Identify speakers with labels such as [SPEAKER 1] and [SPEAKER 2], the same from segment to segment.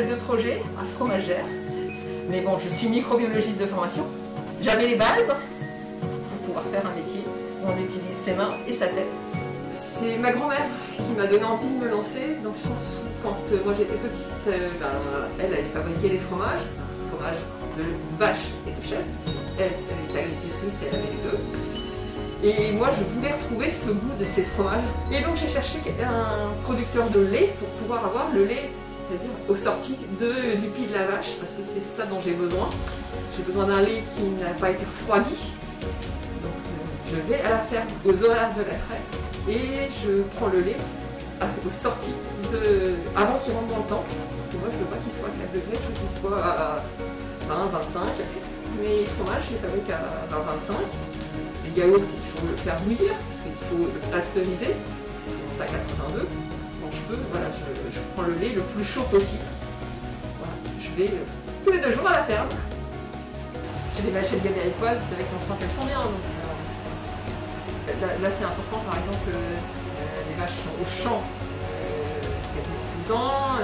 [SPEAKER 1] chef de projet, un fromagère. Mais bon, je suis microbiologiste de formation. J'avais les bases pour pouvoir faire un métier où on utilise ses mains et sa tête. C'est ma grand-mère qui m'a donné envie de me lancer, dans le sens où quand moi j'étais petite, elle fabriquait des fromages, de vache et de chèvre. Elle était agricultrice et elle avait les deux. Et moi je voulais retrouver ce goût de ces fromages. Et donc j'ai cherché un producteur de lait pour pouvoir avoir le lait, c'est-à-dire aux sorties du pied de la vache, parce que c'est ça dont j'ai besoin. J'ai besoin d'un lait qui n'a pas été refroidi. Donc je vais à la ferme, aux horaires de la traite, et je prends le lait aux sorties avant qu'il rentre dans le temps. Parce que moi je veux pas qu'il soit à 4 degrés, je veux qu'il soit à 20, 25. Mes fromages, je les fabrique à 20, 25. Les yaourts, il faut le faire bouillir, parce qu'il faut le pasteuriser. On est à 82. Donc je prends le lait le plus chaud possible. Voilà, je vais tous les 2 jours à la ferme. J'ai des vaches gabéricoises, c'est vrai qu'on sent qu'elles sont bien. Donc, là c'est important, par exemple, les vaches sont au champ quasi tout le temps.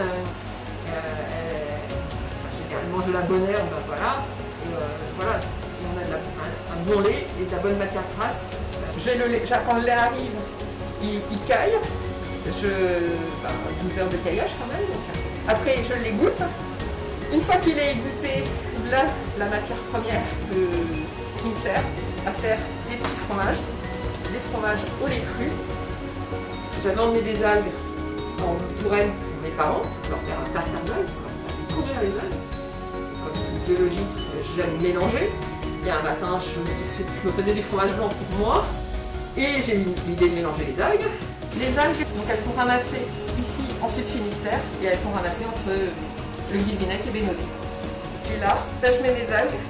[SPEAKER 1] Elles mangent de la bonne herbe, voilà. Et voilà, et on a un bon lait et de la bonne matière grasse. Quand le lait arrive, il caille. 12 heures de caillage quand même. Donc, après, je l'égoutte. Une fois qu'il est égoutté, là, la matière première qui me sert à faire des petits fromages, des fromages au lait cru. J'avais emmené des algues en Touraine pour mes parents, pour leur faire un tartare d'algues, pour leur faire découvrir les algues. Comme toute biologiste, j'aime mélanger. Et un matin, je me faisais du fromage blanc pour moi. Et j'ai eu l'idée de mélanger les algues. Les algues, donc elles sont ramassées ici en Sud-Finistère et elles sont ramassées entre le Guilvinec et Bénodet. Et là, je mets mes algues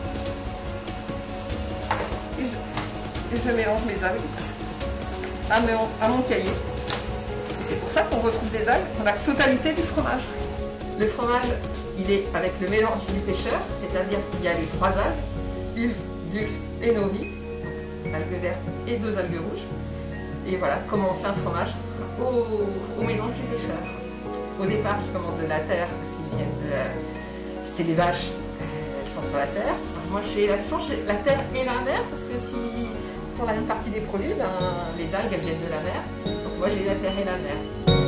[SPEAKER 1] et je mélange mes algues à mon cahier. Et c'est pour ça qu'on retrouve des algues dans la totalité du fromage. Le fromage, il est avec le mélange du pêcheur, c'est-à-dire qu'il y a les 3 algues, Ulve, Dulce et Novi, algues vertes et 2 algues rouges. Et voilà comment on fait un fromage au mélange du pêcheur. Au départ, je commence de la terre parce qu'ils viennent c'est les vaches, elles sont sur la terre. Alors moi, j'ai la terre et la mer parce que pour la même partie des produits, les algues, elles viennent de la mer. Donc moi, j'ai la terre et la mer.